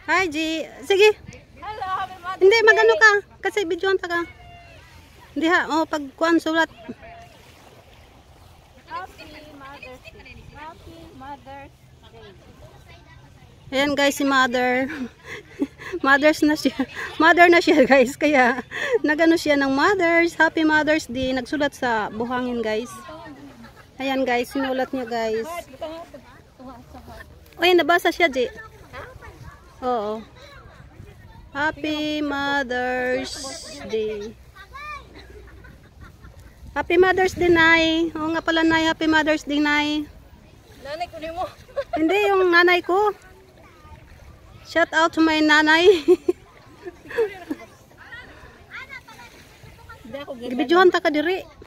Hi, G. Sige. Hello, happy Mother's Hindi, Day. magano ka. Kasi videoan ta ka. Hindi ha. Oh, pag kuan sulat. Happy Mother's Day. Happy Mother's Day. Ayan guys, si Mother. Mothers na siya. Mother na siya guys. Kaya nagano siya ng Mothers. Happy Mother's Day. Nagsulat sa buhangin guys. Ayan guys, sinulat niya guys. O yan, nabasa siya G. Oo. Happy Mother's Day. Happy Mother's Day, Nay. Oo nga pala, Nay. Happy Mother's Day, Nay. Nanay ko mo. Hindi, yung nanay ko. Shout out to my nanay. Ibidyohan ta ka diri.